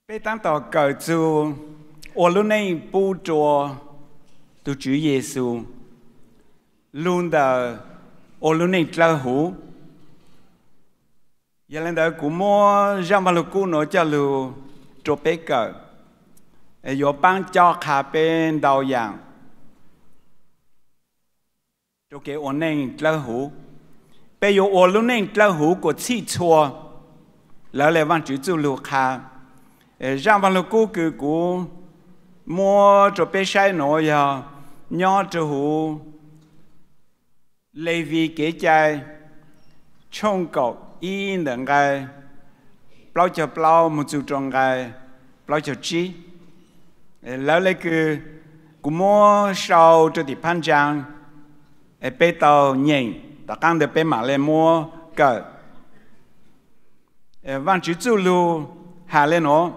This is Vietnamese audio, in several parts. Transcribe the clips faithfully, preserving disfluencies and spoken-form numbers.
Bây tăng tỏ cờ chú ô lúc này bù trò tu chú Giê-xu luôn đờ ô lúc này trở hữu giờ lên đó cũng mua ra mà lúc cũ nó cho lưu trò bế cờ ở bang cho khá bên đầu dạng cho cái ô này trở hữu bây giờ ô lúc này trở hữu của chi chua lỡ lại văn chữ chú lưu khá ra vào lúc cũ cứ cũ mua cho bé sai nó giờ nhỏ cho hú lấy vì cái trái trông cậu in đằng cái bao cho bao một chút trong cái bao cho chiแล้วเลยคือกูมัวชาวจุดที่พันจังไอ้เป้ตัวใหญ่แต่การเดินไปมาเลยมัวเกิดวันจุดจู่ลูหาเลยเนาะ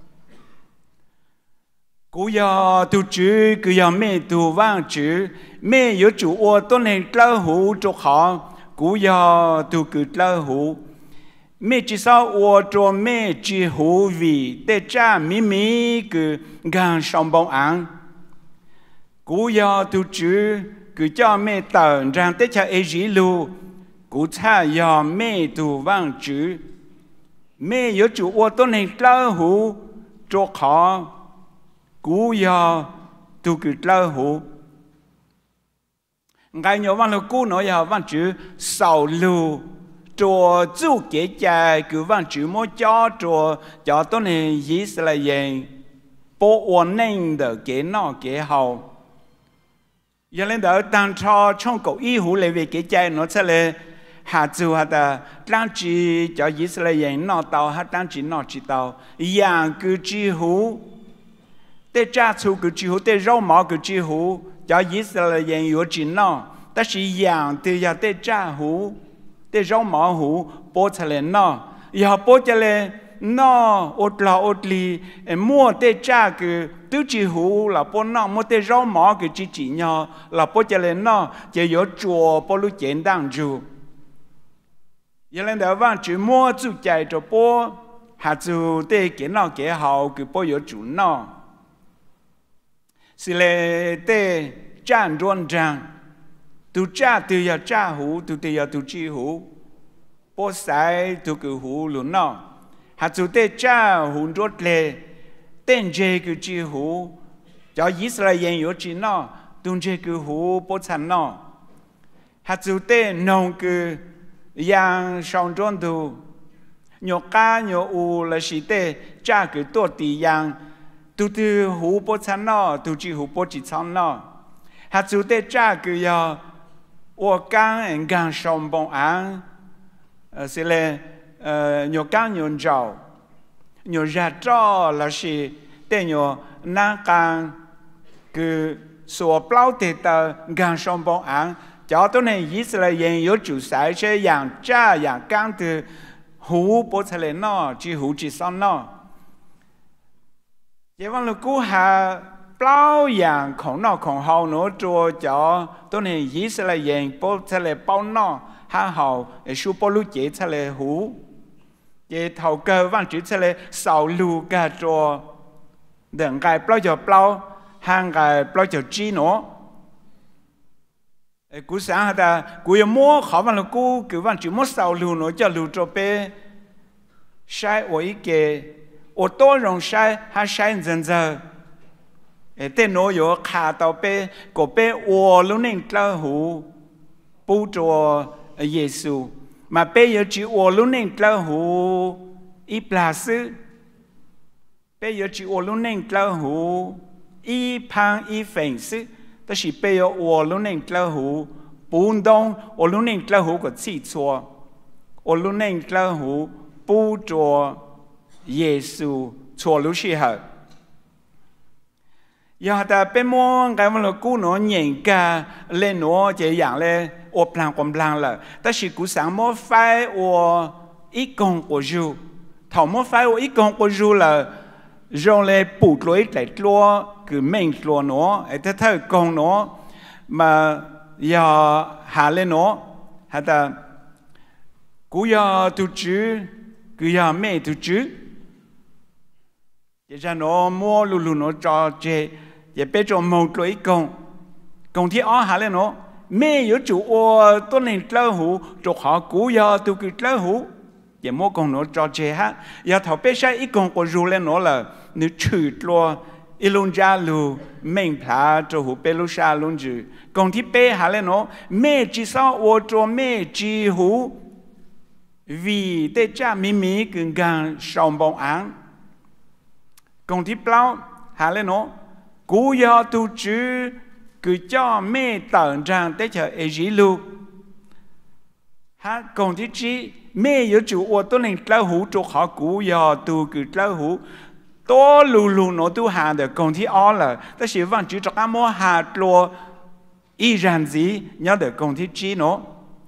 กูอยากดูจื้อกูอยากไม่ดูว่างจื้อไม่有主我都能เล่าหูจุกหอกูอยากดูกูเล่าหูไม่จีสาว我做ไม่จีหูวีแต่จ้ามิมิกูงานสมบูรณ์อังกูอยากดูจื้อกูจะไม่ตื่นรังแต่ชาเอจิลูกูถ้าอยากไม่ดูว่างจื้อไม่有主我都能เล่าหูจุกหอcú giờ tu cứ lâu hú ngày nhỏ văn là cú nói giờ văn chữ sầu lù trò chú kế chạy cứ văn chữ mỗi cho trò cho tôi này ý sẽ là gì bộ ổn định được kế nọ kế hậu giờ lên đó đang cho trong cổ y hú lấy về kế chạy nó sẽ là hạ chú hạ ta đang chỉ cho ý sẽ là gì nọ tàu hạ đang chỉ nọ chỉ tàu dạng cứ chỉ húแต่จ้าชูกุจิหูแต่เราหมอกุจิหูจะยิสระยังอยู่จีนอแต่是อย่างที่อยากแต่จ้าหูแต่เราหมอหูโปทะเลนออยากโปทะเลนออดลาอดลีมัวแต่จ้าคือตู้จิหูเราปนอมัวแต่เราหมอกุจิจีนอเราโปทะเลนอจะ有จัวปลุเจนดังจูยังเล่นเดี๋ยวว่าจูมัวจูใจจะปหาจูแต่เกนอเกหาคือป有主นอ是嘞，对战专章，都战都要战虎，都得要都知虎，不晒都个虎轮喏，还就得战虎着嘞，等这个知虎，叫以色列人有知喏，等这个虎不产喏，还就得弄个样上庄都，牛干牛乌了是得战个多地样。tu tu hú bố chán nọ, tu chỉ hú bố chỉ chán nọ. Hạt chú tế trả cứ ya, ô căng en gang sông bông án, sẽ là nhô căng nhô trào, nhô ra trò là gì, tế nhô nang căng, cứ số bao tế tờ gang sông bông án, cho tôi này ý sẽ là yên yếu chủ sai sẽ yang trả yang căng từ hú bố chán lên nọ, chỉ hú chỉ chán nọ. Giờ văn lúc cũ hà bao dạng khổng nọ khổng hậu nó cho cho tôi này ý sẽ là dạng bao sẽ là bao nọ hà hậu số bao lúc chế sẽ là hú giờ thầu cơ văn chữ sẽ là sáu lù cả cho đừng cái bao giờ bao hàng cái bao giờ chi nó cú sáng ta cú yêu mua khó văn lúc cũ cứ văn chữ mua sáu lù nó cho lù cho bé sai ở ý kề ô tô rong sai ha sai dần dần tên nó có khá tàu bé có bé ô lúc này trở hữu bù cho Giê-xu mà bé giờ chỉ ô lúc này trở hữu ít là sư bé giờ chỉ ô lúc này trở hữu ít phang ít phèn sư đó là bé giờ ô lúc này trở hữu bùn đông ô lúc này trở hữu có chỉ chua ô lúc này trở hữu bù cho Giê-xu cho lúc xí hở. Giờ ta bên mua cái mà cú nó nhìn cả lên nó chỉ dạng lên ô plan quần plan là, ta chỉ cú sáng mua phải ô ít con của du, thầu mua phải ô ít con của du là rồi lên bù lối lại lúa cứ mình lúa nó, ấy thế con nó mà giờ hạ lên nó, hay ta cú giờ tu chứ, cứ giờ mẹ tu chứ chỉ ra nó mua lù lù nó cho chế chỉ biết cho mong lối công công thì ở hà lên nó mẹ yếu chủ ô tôi nên lâu hú cho họ cú giờ tôi cứ lâu hú chỉ mua công nó cho chế ha giờ thầu biết sai ít công của dù lên nó là nếu trừ lo ilung gia lu mình phá cho hú bé lu sa luôn chứ công thì bé hà lên nó mẹ chỉ sao ô cho mẹ chỉ hú vì để cha mì mì cứ gang sòng bông ăn công thì bao hà lên nó cú giờ tu chứ cứ cho mẹ tận rằng để cho ấy gì lu ha công thì chỉ mẹ yếu chủ ô tôi nên lâu hú cho họ cú giờ tu cứ lâu hú tôi lù lù nó tu hà được công thì ó là ta chỉ vẫn chỉ cho các mô hà lo y rằng gì nhớ được công thì chỉ nó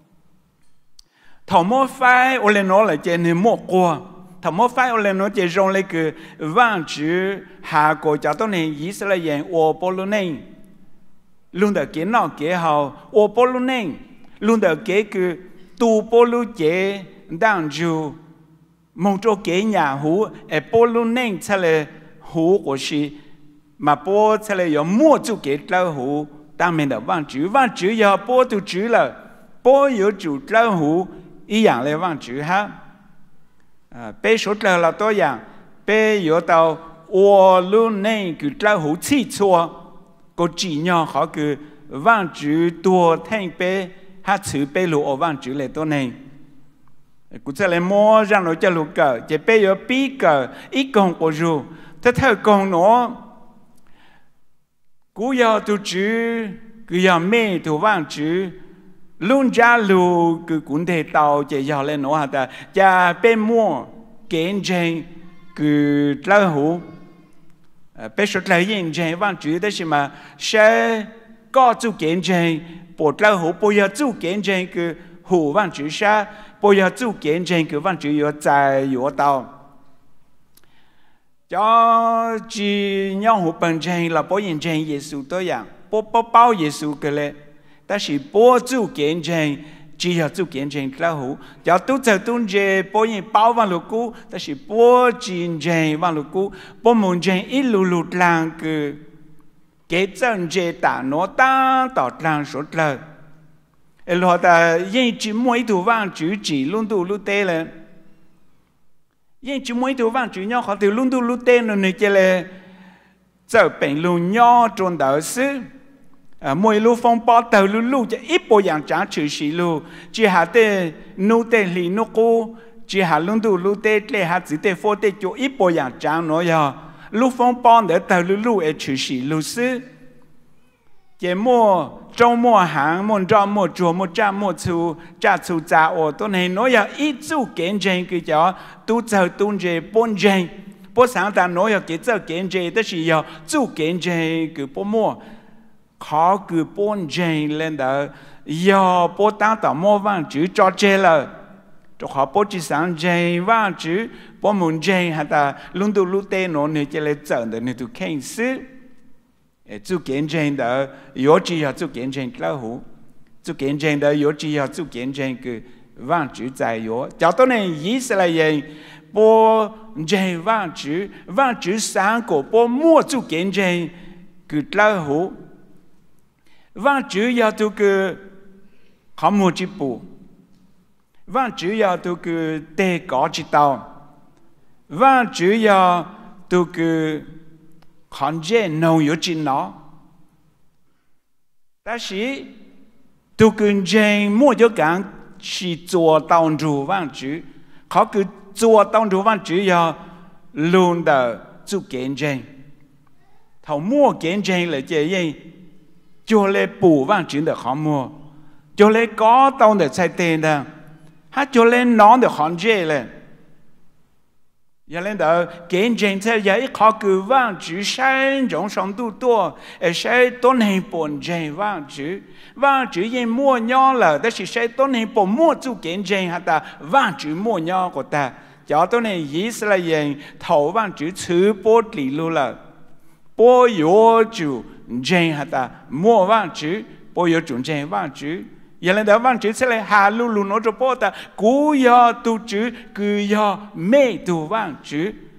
thầu mô phai ô lên nó là trên hình mô qua thầu mô phai ô lên nó chỉ rong lấy cái vang chữ hà cổ cho tôi nên ý sẽ là dạng ô bô lô nên luôn được cái nào cái hào ô bô lô nên luôn được cái cái tu bô lô chế đang chú mong cho cái nhà hú ở bô lô nên sẽ là hú của chị mà bô sẽ là có mua chú cái lâu hú đang mình được vang chữ vang chữ giờ bô tu chữ là bô có chủ lâu hú ý dạng là vang chữ ha bé số là là tôi dạng bé có tàu ô luôn nên cứ lâu hú chi chua có chỉ nhỏ họ cứ vang chữ tua thanh bé ha chữ bé lụ ở vang chữ là tôi này cũng sẽ là mua ra nó cho lụ cờ chỉ bé có bí cờ ít công của dù thế theo công nó cú giờ tu chữ cứ giờ mê tu vang chữ luôn ra lù cứ cũng thể tàu chỉ giờ lên nó hả ta cha bé mua kiến trên cứ lâu hú bé số lại yên trên vang chữ đó là mà sẽ có chú kiến trên bộ lâu hú bây giờ chú kiến trên cứ hú vang chữ sa bây giờ chú kiến trên cứ vang chữ có dài có tàu cho chỉ nhau hú bằng trên là bố yên trên Giêsu tôi dạng bố bố bao Giêsu cái lệ ta chỉ bố chú kiến trên chỉ là chú kiến trên lâu hú cho tôi chờ tôi về bố yên bao vào lục cũ ta chỉ bố chín trên vào lục cũ bố muốn trên ít lù lù lang cứ cái chân chế ta nó ta tạo lang số lời rồi ta yên chỉ mỗi thứ vang chữ chỉ luôn tu luôn tê lên yên chỉ mỗi thứ vang chữ nhau họ từ luôn tu luôn tê nó này chơi là giờ bệnh luôn nhau trong đời sư mỗi lúc phong bao tàu lúc lúc chỉ ít bộ dạng trả chữ sĩ lúc chỉ hạ tê nô tê lì nô cô chỉ hạ luôn tu luôn tê lệ hạ chỉ tê phô tê cho ít bộ dạng trả nó giờ lúc phong bao để tàu lúc lúc ở chữ sĩ lúc sư chỉ mua trong mua hàng mua trong mua chùa mua cha mua chú cha chú cha ô tôi này nói là ít chú kiến trình cái cho tu chờ tu chế bốn trình bố sáng ta nói là cái giờ kiến trình đó là chú kiến trình cái bố mua khó cái bốn trình lên đó giờ bố tăng tạo mua vàng chữ cho chế là cho họ bố chỉ sáng trình vàng chữ bố muốn trình hay ta luôn tu lúc tê nó này chỉ là chọn được này tu khen sư chú kiến trình đó yếu chỉ là chú kiến trình lâu hú chú kiến trình đó yếu chỉ là chú kiến trình cái vang chữ在yếu cho tôi này ý sẽ là gì bố trình vang chữ vang chữ sáng của bố mua chú kiến trình cái lâu hú vang chữ là tôi cái không mua chữ bù vang chữ là tôi cái tê có chữ tàu vang chữ là tôi cái khán giả nấu yếu chín nó,但是都跟人莫就讲是做当主望主，เขาคือ做当主望主要论的就见证，他莫见证了这样，就来补望主的项目，就来搞当的才对的，他就来拿的行业了。giờ lên đó kiến trình theo dõi khó cứ vang chữ sai trong sống tu tua ở sai tôn hình bổn trình vang chữ vang chữ gì mua nhau là đó là sai tôn hình bổn mua chú kiến trình hay ta vang chữ mua nhau của ta cho tôi này ý là gì thầu vang chữ chữ bố lý luôn là bố yếu chủ trình hay ta mua vang chữ bố yếu chủ trình vang chữ giờ lên đó vang chữ sẽ là hà lu lu nó cho bố ta cú yo tu chữ cứ yo mê tu vang chữ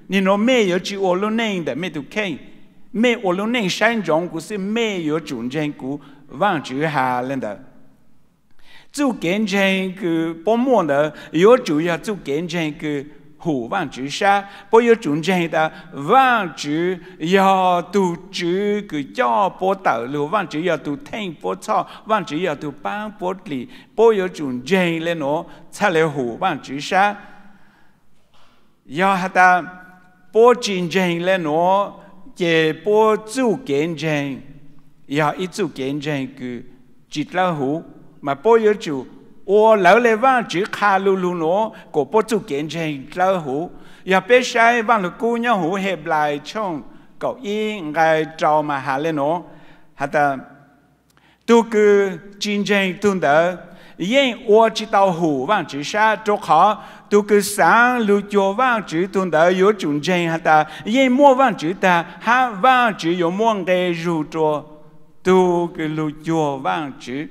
你那没有去我路内的没都看，没我路内山中古是没有中间古望住下来的。做见证个包膜的，有主要做见证个虎望住下，不有中间的望住要都住个脚波道路，望住要都听波草，望住要都帮波里，不有中间的喏，才来虎望住下。要哈达波见证的喏，也波做见证，要一做见证个接老虎。mà bố yếu chủ ô lão lệ vang chữ khá lưu lưu nó của bố chủ kiến trình lão hữu và bế sai vang lực cú nhau hữu hẹp lại trong cậu y ngài trò mà hạ lên nó hạ ta tu cư chiến trình tuần đỡ yên ô chỉ tàu hữu vang chữ xa trô khó tu cư sáng lưu chô vang chữ tuần đỡ yếu chủ trình hạ ta yên mua vang chữ ta hạ vang chữ yếu mua ngài rù trô tu cư lưu chô vang chữ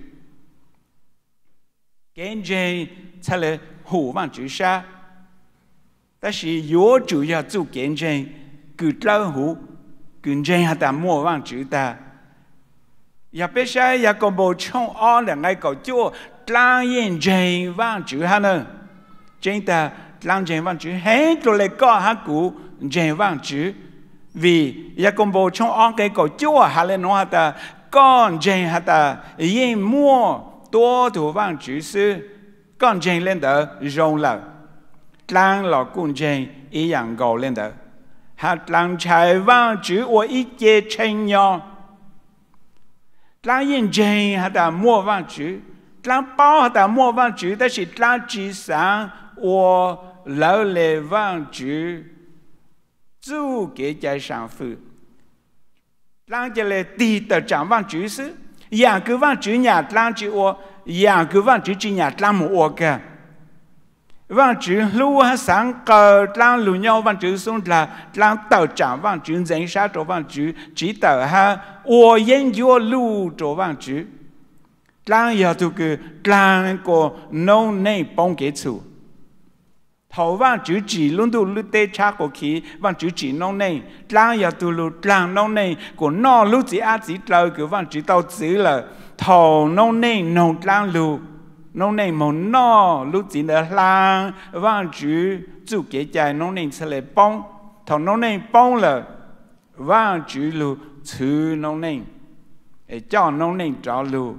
kiến证才来虎望之下，但是有主要做见证，个老虎见证下但莫望之的，也别说也个无从安两个个做当验证望之下呢，真的当证望之很多来讲下古证望之，vì也个无从安个个做下来弄下的，讲证下的因莫。多土望只是刚正练的容了，当老公正一样高练的，还当才望只我一节成样，当认真还得莫望只，当包还得莫望只，但是当智商我老来望只，做给在上府，当这来地的长望只是。อย่างคือว่าจื้อหยาดล้างจื้ออย่างคือว่าจื้อจีหยาดล้างหมูอวกะว่าจื้อรู้ว่าสังเกตล้างหลุยว่าจื้อส่งละล้างเต่าจ่าว่าจื้อใจชาตัวว่าจื้อจีเต่าฮะอวเย็นยัวลู่ตัวว่าจื้อล้างยาตุคือล้างก็น้องในป้องเกจูthầu vang chữ chỉ luôn tu luôn tê cha của khí vang chữ chỉ nông này lang ya tu lu lang nông này của nó lu chỉ a chỉ lời của vang chữ tao chữ là thầu nông này nông lang lu nông này một nó lu chỉ là lang vang chữ chủ kế trái nông này sẽ là bông thầu nông này bông là vang chữ lu chữ nông này để cho nông này cho lu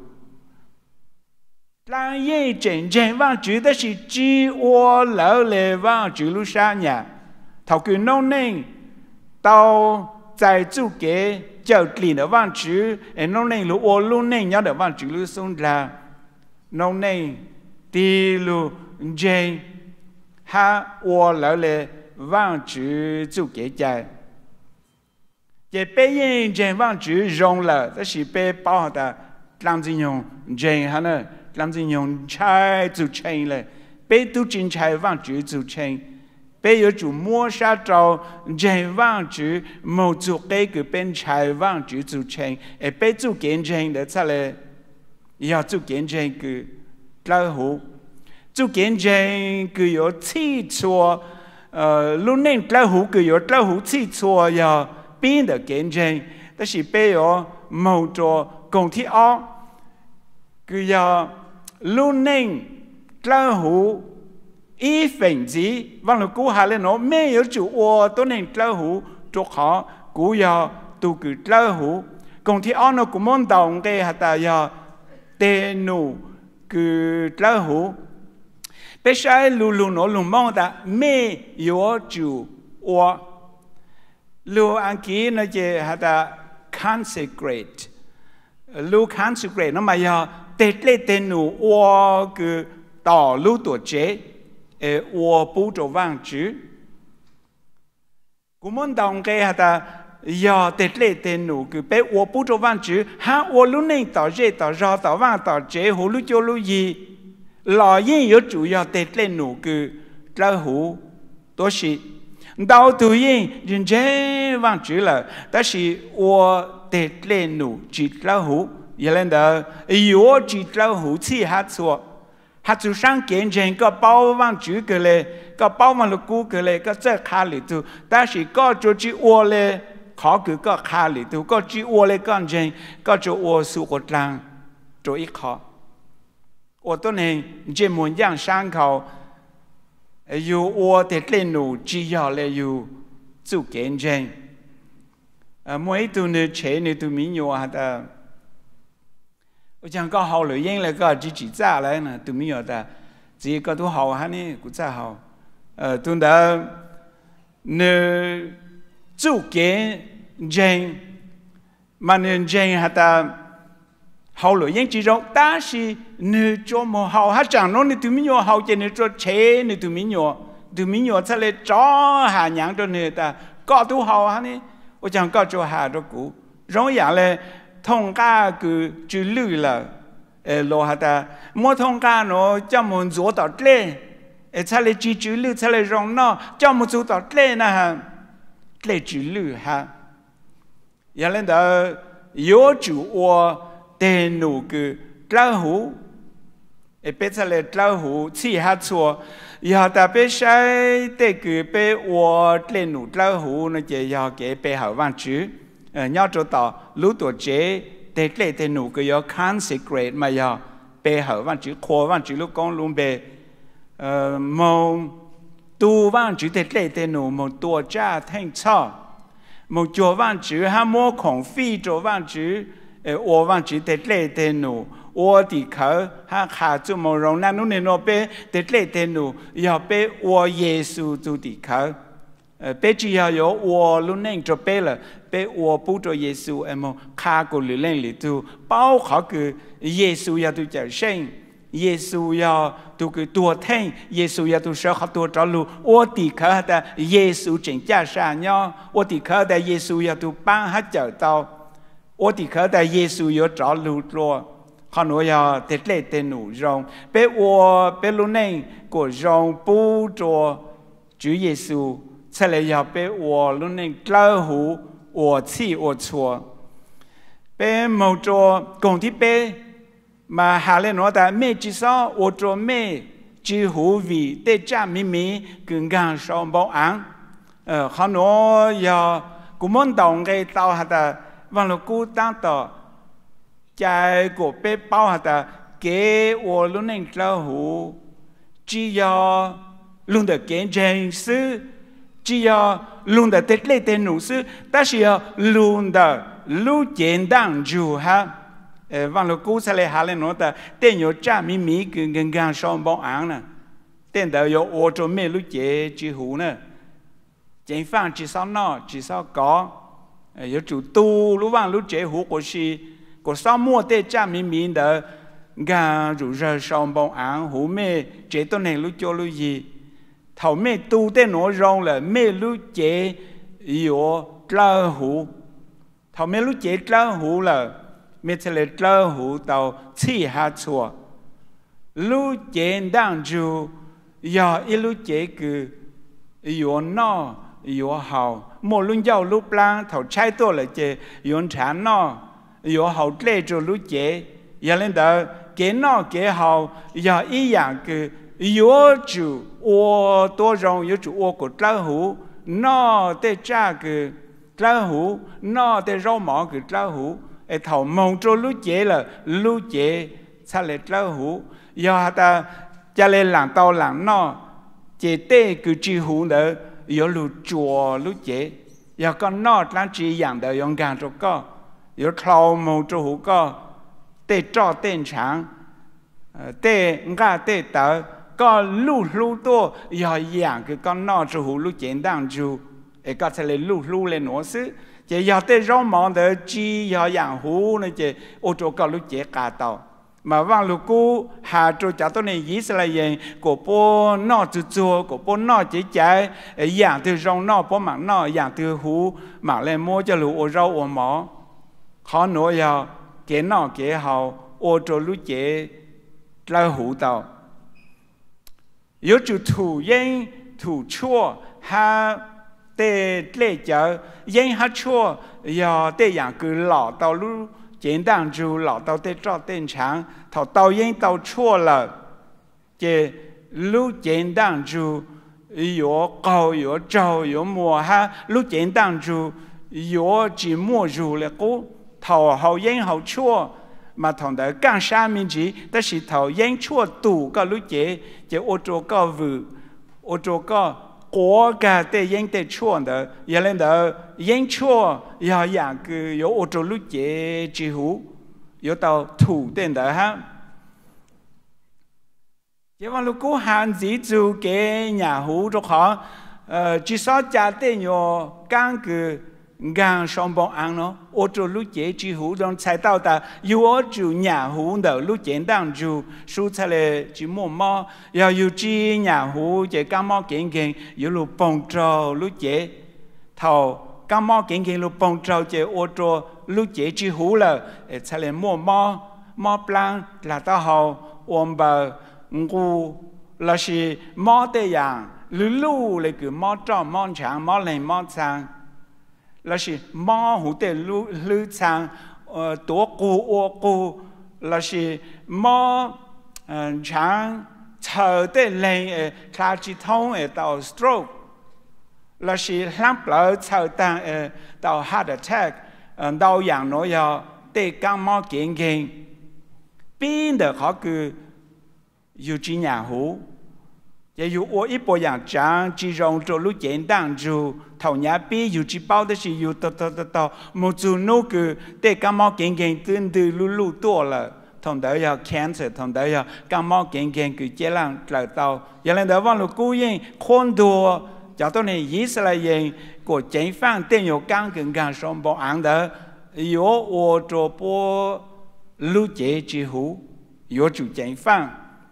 lang yên chân chân vang chữ đó là chỉ ô lão lệ vang chữ lu sa nhà thầu cứ nông ninh tao tại chủ kế chợ liền ở vang chữ em nông ninh lu ô lu ninh nhớ được vang chữ lu sung là nông ninh đi lu chân ha ô lão lệ vang chữ chủ kế chạy chỉ bé yên chân vang chữ rong là đó là bé bao ta làm gì nhung chân ha nữa làm gì nhung trái chủ tranhเลยbé tu chính trái vang chữ chủ tranh bé有主摸沙招真vang chữ một chủ cái cái bên trái vang chữ chủ tranh诶bé chủ kiến tranh的才来要主kiến tranh cái lão hủ chủ kiến tranh cái有起错呃lúc này lão hủ cái有lão hủ起错要变的kiến tranh但是bé有某种共体二cái要lúc này lão hủ ý phần gì vang là cú hà lên nó mê ở chủ ô tôi nên lão hủ cho họ cú giờ tu cứ lão hủ còn thì anh nó cũng muốn đồng cái hạt ta giờ tên nụ cứ lão hủ bây giờ lu lu nó lu mong ta mê ở chủ ô lu anh kia nó chỉ hạt ta consecrate lu consecrate nó mà giờ tết lễ tên nụ ô cứ tỏ lu tổ chế 에 오부조 왕주 구몬당 게하다 야 데레 데누 그베 오부조 왕주 하 오루네 다제 다자 다왕 다제 호루조루이 라인有主要데레 누 그老虎都是到对应人家王主了但是我데레 누只老虎也能的有只老虎气哈错 hạt chú sang kiến trên có bao vang chữ cái lệ có bao vang lục cú cái lệ có rất khá lì tu ta chỉ có chỗ chữ ô lệ khó cứ có khá lì tu có chữ ô lệ con trên có chỗ ô su cột lang chỗ ít khó ô tôi này chỉ muốn giang sang khẩu yêu ô để lên nụ chỉ要là yêu chú kiến trên mỗi tu nữa chế nữa tu mình nhiều hạt我讲搞好了，因为个自己炸来呢，都没有的，这个都好哈呢，不炸好，呃，懂得呢，做给人，嘛呢人哈的好了，因这种，但是呢做么好，哈讲侬呢都没有好，就呢做车呢都没有，都没有出来找下样的呢的，搞都好哈呢，我讲搞做下的股，容易嘞。thông ca cứ chữ lư là lo hạt ta mua thông ca nó cho một số tọt lên cha lấy chữ chữ lư cha lấy rong nó cho một số tọt lên nè ha lấy chữ lư ha giờ lên đó yếu chủ ô tên nụ cứ trao hú bé cha lấy trao hú chỉ hạt chua giờ ta bé sai tên cứ bé ô tên nụ trao hú nó chỉ giờ cái bé hậu văn chữ nhớ cho tao lúc tuổi trẻ để để để nụ cái yo consecrate mà yo bề hở văn chữ khoa văn chữ lúc con luôn bề một tu văn chữ để để để nụ một tua cha thanh cho một chùa văn chữ ha mua khổng phi chùa văn chữ ô văn chữ để để để nụ ô đi khờ ha khả chú một rong nan nụ nên nó bề để để để nụ yo bề ô Giêsu tu đi khờ bé chỉ có yo ô luôn nên cho bé là bé ô bố cho Giêsu em mà khá có lưỡi lên lưỡi tu bao khó cứ Giêsu ya tu trở sinh Giêsu ya tu cứ tua thanh Giêsu ya tu sợ khó tua trở lu ô thì khờ ta Giêsu chính cha sa nhau ô thì khờ ta Giêsu ya tu ban hết trở tao ô thì khờ ta Giêsu ya trở lu lo họ nói ya tết lễ tên nụ rong bé ô bé luôn nên của rong bố cho Chúa Giêsu才来要被我论能老虎我气我错，被某着工地被嘛下来拿的每至少我做每几乎为得家咪咪更加上保安，呃，他拿要古门当个到下的完了古当的，在个被包下的给我论能老虎，只要论的见证是。chỉ là luôn đã tết lễ tên nụ sư, ta chỉ là luôn đã lưu chiến đăng dù ha, vâng lúc cũ sẽ lại hà lên nói ta tên nhiều cha mi mi cứ gần gần xong bóng án nè, tên đó có ô tô mê lúc chế chỉ hú nè, chính phản chỉ sao nó chỉ sao có, có chủ tu lúc vàng lúc chế hú của si, của sao mua tên cha mi mi đó gần rủ rơ xong bóng án hú mê chế tôn này lúc cho lúc gì thầu mẹ tu tên nó rong là mẹ lúc chế yếu trao hú thầu mẹ lúc chế trao hú là mẹ sẽ là trao hú tàu chỉ hạt chua lúc chế đang chú giờ ít lúc chế cứ yếu nó yếu hậu một lúc giàu lúc lang thầu trái tôi là chế yếu chán nó yếu hậu lệ cho lúc chế giờ lên đó cái nó cái hậu giờ ý dạng cứ yếu chủ ô tô rong yếu chủ ô của trao hú nó để cha cái trao hú nó để rau mỏ cái trao hú ở thầu mong cho lúc chế là lúc chế sao lại trao hú giờ ta cha lên làm tao làm nó chế tê cứ chỉ hú đó yếu lúc chùa lúc chế giờ con nó đang chỉ养的用干cho co yếu thầu mong cho hú co để cho tên sáng để ngã để tao có lú lú to giờ dạng cái con nó cho hú lú简单就诶个才来lú lú来挪是chỉ giờ tới rau mòn đó chỉ giờ dạng hú này chỉ ô tô có lú chế cả tàu mà vang lú cú hà cho cháu tôi này ý sẽ là gì của bố nó từ chùa của bố nó chỉ chạy dạng từ rau nó bố mạng nó dạng từ hú mạng lên mua cho lú ô rau ô mỏ khó nói giờ cái nó cái hậu ô tô lú chế lao hú tàu yếu chủ thủ yên thủ chua ha tê lệ chợ yên ha chua giờ tê dạng cứ lọ tàu lu简单就老到得照正常，头到因到错了， chế lúc chiến đang chú有高有照有摸哈，lúc chiến đang chú有只摸住了个头好烟好错。mà thằng đó càng xa mình chỉ ta chỉ thầu yên chua tủ cái lúc chế chế ô tô cái vự ô tô cái cố cái để yên để chua đó giờ lên đó yên chua giờ dạng cái có ô tô lúc chế chỉ hú có tàu thủ tên đó ha chế vào lúc cố hạn chỉ chú cái nhà hú cho họ chỉ sao trả tiền yo càng cái gang song bong ăn nó ô tô lúc chế chỉ hú trong chạy tàu ta yêu ở chủ nhà hú đầu lúc chế đang chủ số chạy là chỉ mua mò yêu yêu chỉ nhà hú chế cam mò kiện kiện yêu lúc bong trâu lúc chế thầu cam mò kiện kiện lúc bong trâu chế ô tô lúc chế chỉ hú là chạy là mua mò mò plan là tao hầu ôm bờ ngu là chỉ mò tây yang lú lú là cứ mò trâu mò trắng mò lên mò trắng là chỉ mò hủ tê lú lú chang tổ cụ ô cụ là chỉ mò chang chờ tê lên khai chỉ thông ở tàu stroke là chỉ làm lỡ chờ tăng tàu heart attack đau dạng nói giờ tê căng mò kiện kiện bên đó họ cứ yêu chỉ nhà hủ giờ yêu ô ít bộ dạng trang chỉ dùng cho lúc chiến đang chú thầu nhà bi yêu chỉ bao đó chỉ yêu tao tao tao tao một chú nô cứ để cam mò kiện kiện từ từ lú lú tua là thằng đó giờ cancer thằng đó giờ cam mò kiện kiện cứ chế lang lại tao giờ lên đó vào lúc cố yên khôn đùa cho tôi này ý sẽ là yên của chính phán tên yêu căng cứng căng sống bỏ ăn đó yêu ô cho bộ lú chế chỉ hú yêu chủ chính phán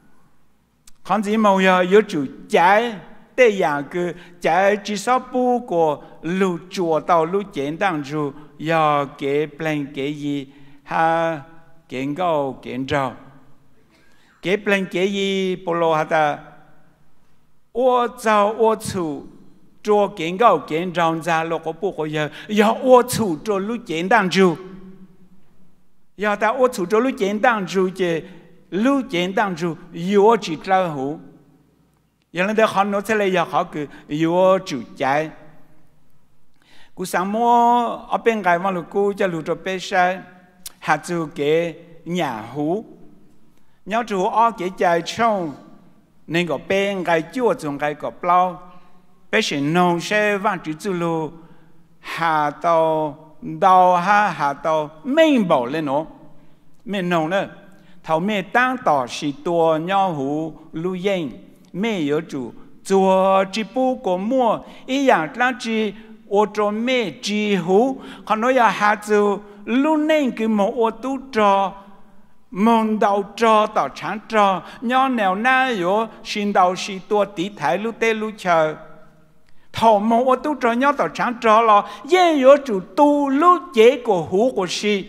còn gì mà giờ có chủ trái để dạng cái trái chỉ số bu của lũ chùa tàu lũ chiến đang chủ giờ cái plan cái gì ha kiến cao kiến trâu cái plan cái gì bộ lô ha ta ô châu ô chủ cho kiến cao kiến trâu ra lô có bộ giờ giờ ô chủ cho lũ chiến đang chủ giờ ta ô chủ cho lũ chiến đang chủ chứ lúc chiến đang chủ yêu chỉ lao hú, giờ này họ nói thế này giờ họ cứ yêu chủ trái, cú sáng mua ở bên cái mà lúc cú cho lúc cho bé sai, hạt chủ cái nhà hú, nhớ chủ ở cái trái trông, nên có bên cái chúa trong cái có bao, bé sẽ nông sẽ vang chữ chủ lu, hạt tàu đào ha hạt tàu mình bảo lên nó, mình nông nữa. thầu mẹ tăng tỏ sĩ tua nhau hú lưu yên mẹ yếu chủ chùa chỉ bu của mua ý dạng là chỉ ô tô mẹ chỉ hú còn nói là hạt chữ lưu nên cứ một ô tô trò mong đầu trò tỏ sáng trò nhau nèo na yếu xin đầu sĩ tua tí thái lưu tê lưu chờ thầu một ô tô trò nhau tỏ sáng trò là yên yếu chủ tu lưu chế của hú của sĩ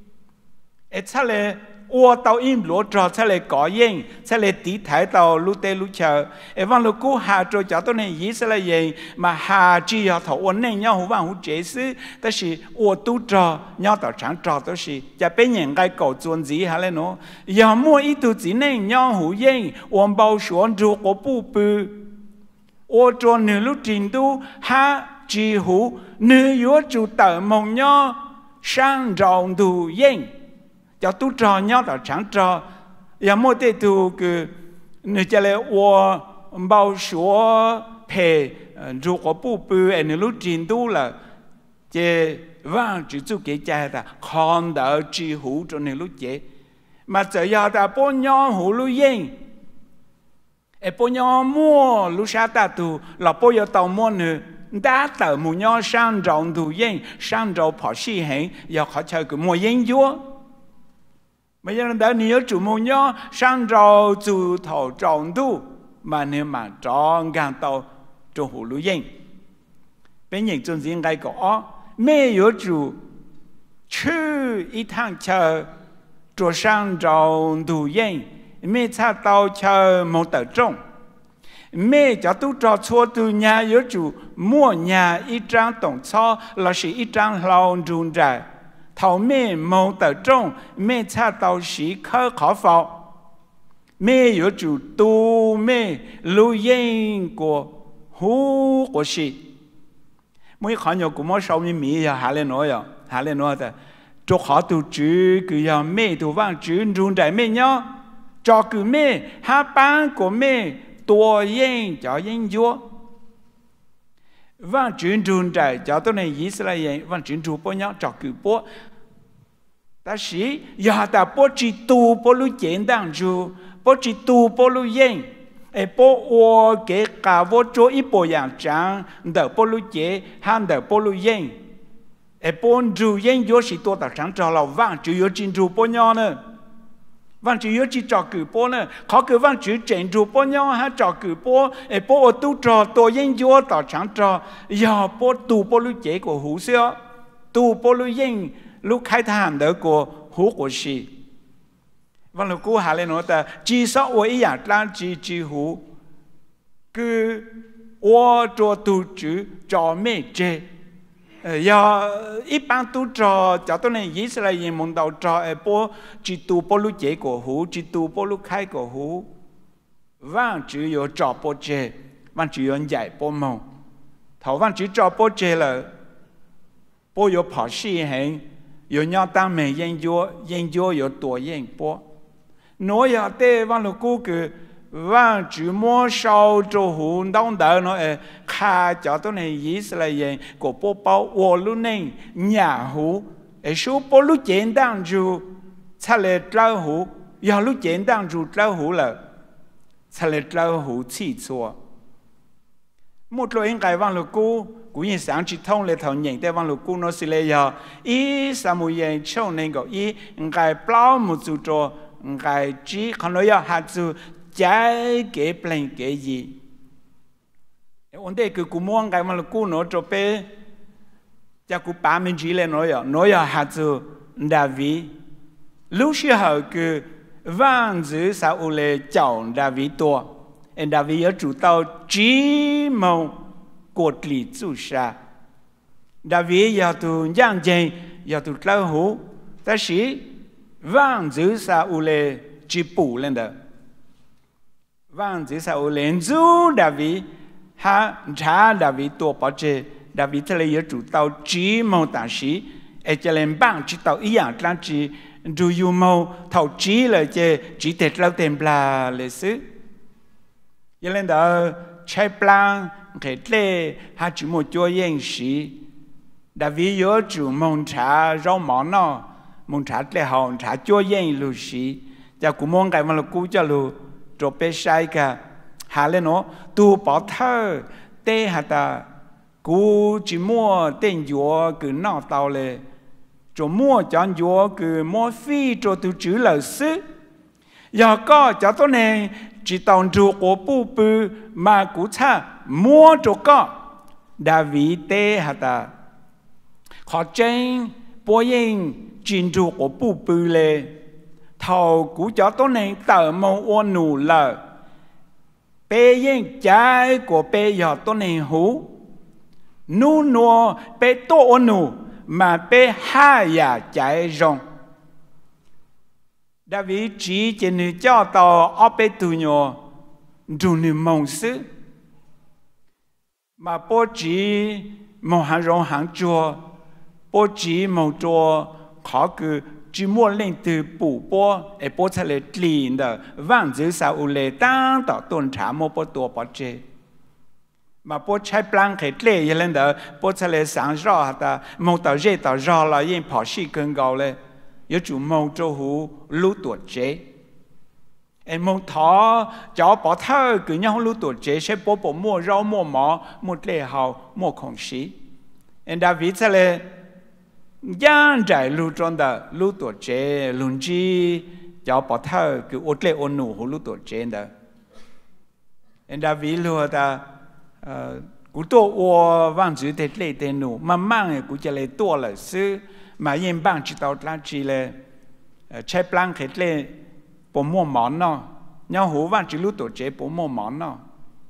ế chắc là ô tàu im lúa trò sẽ lại có yên sẽ lại tí thái tàu lú tê lú chờ em vang lú cú hà trò cho tôi này ý sẽ là gì mà hà chỉ họ thầu ổn nên nhau hú vang hú chế sư đó là ô tu trò nhau tàu sáng trò đó làจะเป็นอย่างไรก่อจวนgì hả lên nó giờ mua ít tu gì nên nhau hú yên ổn bao xuống rồi có bu bự ô trò nửa lúc trình tu ha chỉ hú nửa yếu chủ tờ mong nhau sang rộng đủ yên cho tu trò nhau tao sáng trò, giờ mỗi thế tu cứ người ta lại ô bao số phe rồi có bu bự anh lúc trình tu là chế vang chỉ chú cái trái ta còn đỡ chỉ hú cho nên lúc chế mà giờ giờ ta bao nhau hú lúc yên, em bao nhau mua lúc sao ta tu là bao nhiêu tàu mua nữa đã tờ mua nhau sang rộng đủ yên sang rộng bỏ xí hình giờ họ chơi cái mua yên vô bây giờ đã nhớ chủ môn nhớ sang rau chủ thầu trồng tu mà nếu mà trồng càng tàu trong hồ lúa yên bên những trong những cái có mẹ yếu chủ chữ ít tháng chờ cho sang rau tu yên mẹ cha tàu chờ một tờ trồng mẹ cho tu trò chua tu nhà yếu chủ mua nhà ít trang tổng cho là chỉ ít trang lòng run rải thầu mẹ mong tờ trong mẹ cha tàu sĩ khơ khó phò mẹ yếu chủ tu mẹ lưu yên của hú của sĩ mỗi khó nhau cũng mỗi sau như mỹ ya hà lên nói ya hà lên nói là cho họ tu chữ cứ ya mẹ tu vang chữ rung đại mẹ nhá cho cứ mẹ hạ ban của mẹ tua yên cho yên vô vang chữ rung đại cho tôi này Israel vang chữ rung bao nhá cho cứ bao ta sĩ ya ta bao chỉ tu bao lu简单住bao chỉ tu bao lu yên ai bao ô cái cả vô chỗ ít bao yang trang đỡ bao lu chế han đỡ bao lu yên ai bao du yên vô sĩ tua ta trang cho là vang chữ yo chính du bao nhá nữa vang chữ yo chỉ cho cứ bao nữa khó cứ vang chữ chính du bao nhá ha cho cứ bao ai bao tu cho tua yên vô ta trang cho ya bao tu bao lu chế của hú xưa tu bao lu yên lúc khai thác đỡ của hú của sĩ vâng là cô hà lên nói ta chỉ sao我一样当只只乎cứ 我做读书做咩啫？要一般都做，就到你以色列人蒙到做誒波，只讀波路結果好，只讀波路開個好，萬只有做波啫，萬只有曳波夢，頭萬只做波啫啦，波有跑事行，有nhau當面研究研究有多研波。nói ya te van lo ku ke van chữ mua sau cho hồn đông đời nó khai cho tôi này Israel của bộ bao ô luôn này nhà hú ở số bộ lúc简单就才来招呼要lúc简单就招呼了才来招呼起错một loại cái van lo ku cũng như sáng chỉ thông lệ thầu nhận te van lo ku nó sẽ lấy ya ý sao một dạng châu này có ý cái bao một chút cho cái chỉ còn nói là hạt sự trái cái plan cái gì, vấn đề cứ cú muốn cái mà là cú nói cho bé, cha cú ba mình chỉ lên nói là nói là hạt sự David, lúc xưa cứ vang dữ sao u lệ chọn David tua, anh David ở chủ tàu chỉ mong cột lý chủ sa, David要tu giang chân要tu lao hú, ta sĩ vang dữ sao u lệ chỉ bù lên đó vang dữ sao u lệ du David ha cha David tua bảo chế David thế là chủ tàu chỉ mong ta sĩ ở trên lên bang chỉ tàu ý dạng trang chỉ du yu mong thầu chỉ là chế chỉ để lao tiền bla lệ sư vậy lên đó chạy plan cái lệ ha chỉ một chỗ yên sĩ David nhớ chủ mong cha rau món nó mong trả lại hòn trả cho yên lưu sĩ, giờ cũng mong cái mà là cú cho lưu, cho bé sai cả, hà lên nó tu bảo thơ, tê hà ta, cú chỉ mua tên dùa cứ nọ tàu lệ, cho mua chọn dùa cứ mua phi cho tu chữ lời sư, giờ có cho tôi này chỉ tàu chủ của bù bù mà cú cha mua cho có, David tê hà ta, khó tranh bố yên chính chủ của bù bù lệ thầu cú cho tôi này tờ mong ôn nụ lờ bê yên trái của bê giờ tôi này hú nụ nụ bê tô ôn nụ mà bê hai ya trái rong David chỉ trên nữ cho tàu ở bê tù nhỏ dù nữ mong sư mà bố chỉ mong hàng rong hàng chùa bố chỉ mong chùa khó cứ chỉ muốn lên từ bù bố để bố sẽ lấy tiền đó vang dữ sao u lệ tăng tạo tuần trả một bố tua bó chế mà bố chạy plan khởi lệ như lên đó bố sẽ lấy sáng rõ hả ta một tàu dễ tàu rõ là yên bỏ sĩ cân gạo lệ yếu chủ mong cho hú lưu tuột chế em mong thó cho bỏ thơ cứ nhau lưu tuột chế sẽ bố bố mua rau mua mỏ một lệ hào mua khổng sĩ em David sẽ lấy giang trái lưu tròn đó lưu tuổi trẻ luôn chi cho bỏ thơ cứ ốt lệ ôn nụ hồ lưu tuổi trẻ đó anh David lưu ta cú tổ ô vang chữ thế lệ tên nụ mà mang cú chỉ lệ tổ là sư mà yên bang chỉ tao là chỉ lệ chạy plan hết lệ bộ mua món nó nhau hồ vang chữ lưu tuổi trẻ bộ mua món nó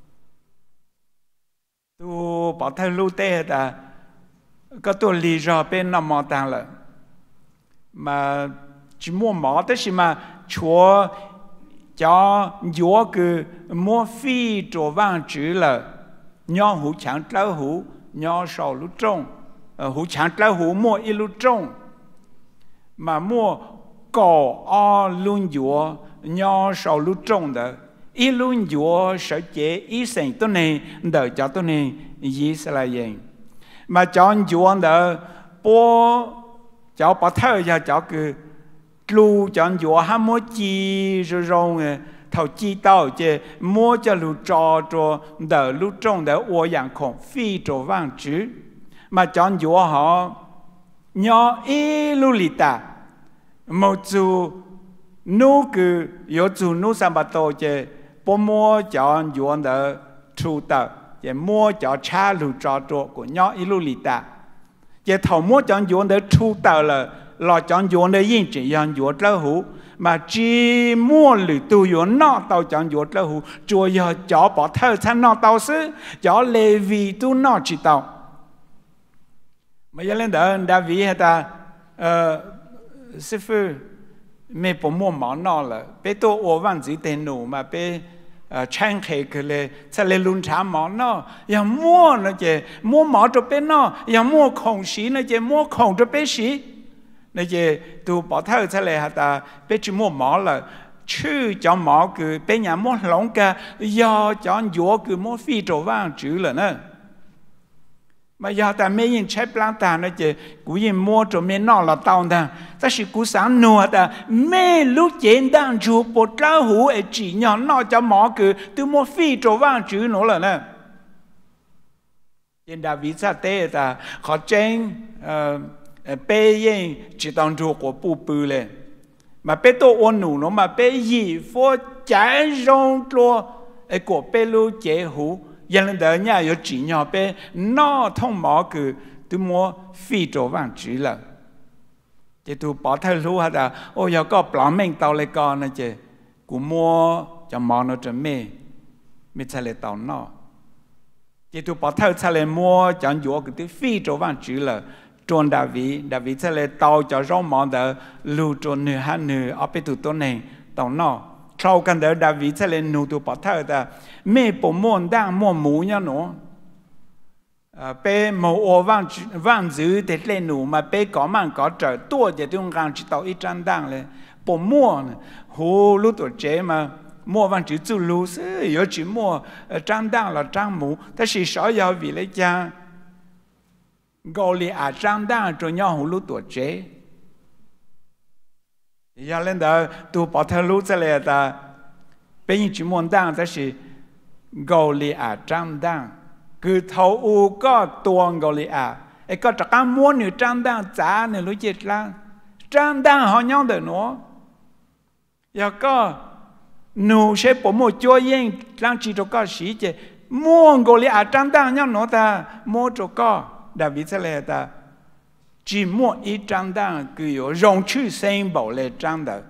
tu bỏ thơ lưu tê ta có tôi lý do bên nằm mò tàng là mà chỉ mua mỏ tới mà chúa cho gió cứ mua phi trổ vang chữ là nhỏ hủ chẳng trâu hủ nhỏ sầu lúc trông hủ chẳng trâu hủ mua ít lúc trông mà mua cỏ o luôn gió nhỏ sầu lúc trông đó ít luôn gió sợ chế ít sinh tôi này đợi cho tôi này gì sẽ là gì mà chọn gió đó bố cháu bảo thơ cho cháu cứ lưu chọn gió ham mua chi rồi rồi thầu chi tao chứ mua cho lưu trò trò đỡ lưu trong đỡ ô yang khổng phi trò vang chữ mà chọn gió họ nhỏ ý lưu lì ta một chú nô cứ yếu chú nô sam bà tô chứ bố mua chọn gió đỡ trụ tờ chứ mua cho cha lưu trò trò của nhỏ ý lưu lì ta chứ thầu mua chọn gió đỡ trụ tờ là lo chọn gió đỡ yên chỉ yên gió trâu hủ mà chỉ mua lử tu yếu nọ tao chọn yếu trâu hủ chùa giờ cho bỏ thơ chăn nọ tao sư cho lê vì tu nọ chỉ tao mà giờ lên đó đã vì hết ta sư phụ mẹ bỏ mua món nọ là bé tôi ô văn chỉ tên nụ mà bé tranh khề cái lệ sẽ lên luôn trả món nọ giờ mua nó chứ mua món cho bé nọ giờ mua khổng xí nó chứ mua khổng cho bé xí nên chứ tôi bỏ thơ cho lại hả ta bé chỉ mua mỏ là chứ cho mỏ cứ bé nhà mua lỏng cả do cho gió cứ mua phi trổ vang chữ là nữa mà giờ ta mấy những trái plan ta nó chứ cú yên mua cho mấy nọ là tao ta ta chỉ cú sáng nua ta mấy lúc chuyện đang chụp bộ trao hũ ở chỉ nhỏ nọ cho mỏ cứ tôi mua phi trổ vang chữ nữa là nữa trên đà vị sa tê ta khó tranh bé yên chỉ当做我不不嘞，mà bé tôi ôn nụ nó mà bé gì phô trái rong cho cái của bé lu chế hú, giờ lên đó nhà có chỉ nhỏ bé nó thông mỏ cứ tôi mua phi trổ vàng chữ là, chứ tôi bỏ thay lu hả ta, ôi giờ có bảo mình tàu lại con này chứ, cũng mua cho mỏ nó cho mẹ, mẹ thay lại tàu nó, chứ tôi bỏ thay thay lại mua cho nhỏ cái phi trổ vàng chữ là trôn đà vị, đà vị sẽ là tàu cho rong món đó lưu trôn nửa hai nửa ở bên tụ tôn này tàu nọ sau căn đó đà vị sẽ là nụ tụ bỏ thở ta mẹ bộ môn đang mua mũ nhau nữa bé màu ô vang vang dữ để lên nụ mà bé có mang có trở tua để chúng gang chỉ tàu ít trang đang lên bộ mua hồ lưu tuổi trẻ mà mua vang chữ chú lưu sẽ yếu chỉ mua trang đang là trang mũ ta chỉ sợ giờ vì lấy cha gọi là à trang đang cho nhau hữu lúc tuổi trẻ, giờ lên đó tôi bảo thằng lúc sẽ là ta, bây giờ chỉ muốn đang ta chỉ gọi là à trang đang, cứ thâu u có tuồng gọi là à, ấy có chắc ăn muốn nữa trang đang giá nữa lúc chết lang, trang đang họ nhau được nữa, giờ có nụ sẽ bỏ một chỗ yên lang chỉ cho có sĩ chứ, muốn gọi là à trang đang nhau nữa ta mua cho có đà vị sẽ là ta chỉ mua ít trang đang cứ có rong chữ sinh bảo lệ trang đó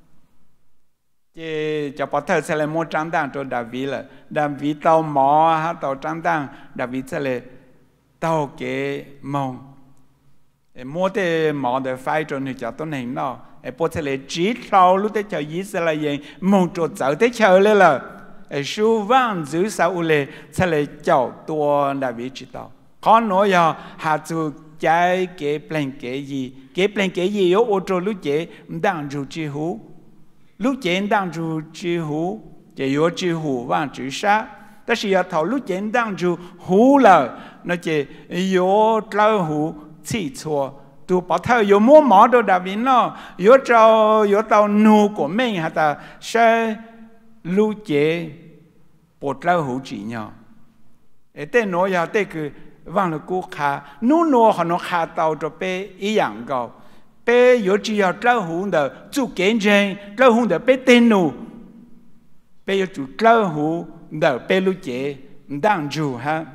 chứ cho bảo thơ sẽ là mua trang đang cho đà vị là đà vị tàu mỏ ha tàu trang đang đà vị sẽ là tàu cái mông mua cái mỏ để phải cho người cho tôi hình nó bố sẽ là chỉ sau lúc tới chờ ý sẽ là gì mông cho cháu tới chờ lên là số vang giữ sao lệ sẽ là cháu tua đà vị chỉ tàu con nói giờ hạ chú trái cái plan cái gì cái plan cái gì ở ô tô lúc chế đang chú chi hú lúc chế đang chú chi hú chỉ có chi hú vang chữ sa,但是要头lúc chế đang chú hú là nó chỉ có trâu hú chỉ错tu bảo thơ có mua mỏ đồ đặc biệt nó có trâu có tàu nô của mình hả ta sẽ lúc chế bộ trâu hú chỉ nhau ở đây nói giờ đây cứ vang là cú khá, nô nô họ nó khá tàu cho bé ý dạng cao, bé có chỉ có trâu hú đó, chú kiến chân, trâu hú đó bé tên nô, bé có chú trâu hú đó bé lúc chế đang chú ha,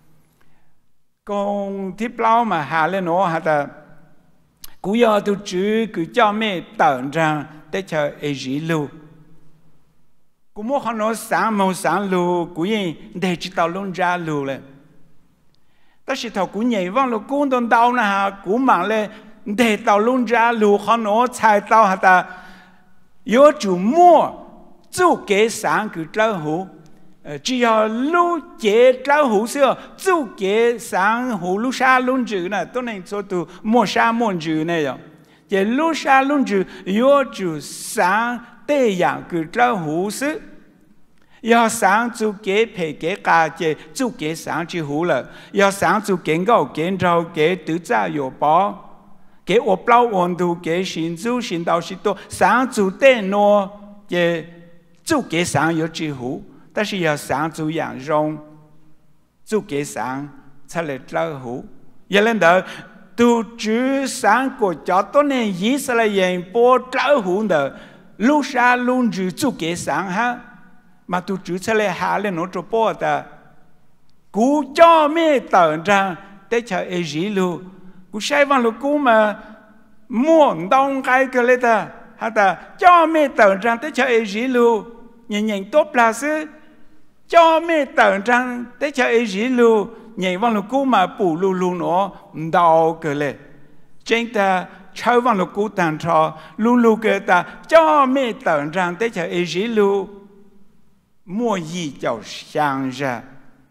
còn tiếp lao mà hà lên nó hả ta, cú giờ tôi chú cứ cho mẹ tận rằng để cho ấy gì lưu, cú mua họ nó sáng màu sáng lưu, cú yên để chỉ tàu luôn ra lưu lên. Ta chỉ thầu cú nhảy vang là cú đòn đau na ha cú mang lên để tàu luôn ra lù khó nó chạy tàu hả ta yếu chủ mua chú kế sáng cứ trao hữu chỉ là lúc chế trao hữu xưa chú kế sáng hữu lúc xa luôn chữ này tôi nên cho tôi mua xa mua chữ này rồi chế lúc xa luôn chữ yếu chữ sáng tê dạng cứ trao hữu xứ要sáng chú kế phê kế cả chế chú kế sáng chữ hữu là要sáng chú kế ngạo kế trao kế tự trả yếu bảo kế ốp lao ổn đủ kế xin chú xin đạo sĩ tổ sáng chú tê nô chế chú kế sáng yếu chữ hữu但是要sáng chú养容chú kế sáng才来trao hữu giờ lên đó tu chữ sáng của cho tôi nên ý sẽ là yên bố trao hữu đó lúc xa luôn chữ chú kế sáng ha mà tu chữ sẽ là hạ lên nó cho bố ta cú cho mê tận rằng để cho ấy dĩ lưu cú sai văn lúc cú mà muốn đông cái cái lên ta ha ta cho mê tận rằng để cho ấy dĩ lưu nhìn nhìn tốt là sư cho mê tận rằng để cho ấy dĩ lưu nhìn văn lúc cú mà bù lưu lưu nó đau cái lên chính ta chơi văn lúc cú tàn trò lưu lưu cái ta cho mê tận rằng để cho ấy dĩ lưu mua gì cho sáng ra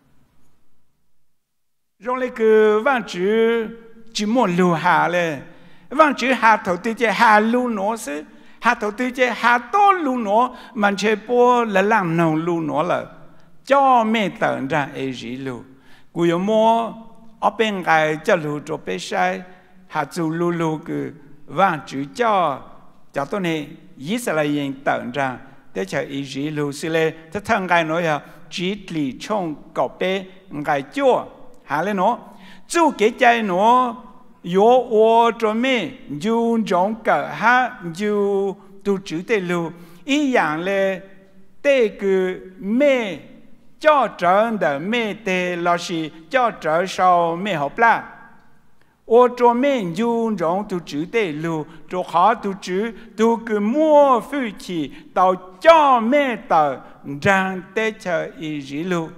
rồi lại cứ văn chữ chỉ muốn lưu hạ lên văn chữ hạ頭對隻hạ lưu nó chứ hạ頭對隻hạ to lưu nó mà chơi bố là làm nông lưu nó là cho mẹ tận ra ấy gì lưu cú yếu mua ở bên cái cho lưu cho bé sai hạ chú lưu lưu cứ văn chữ cho cho tôi này ý sẽ là yên tận ra để cho ý gì lưu xí lệ thế thằng cái nói là chỉ lì trong cậu bé cái chua hạ lên nó chú cái trái nó yếu ô cho mẹ dù giống cả ha dù tu chữ tê lưu ý dạng là tê cứ mẹ cho trơn的mẹ tê là gì cho trở sau mẹ học la ô cho mẹ dù giống tu chữ tê lưu cho họ tu chữ tu cứ mua phu chi tao cho mẹ tờ rằng tê chờ ý gì lưu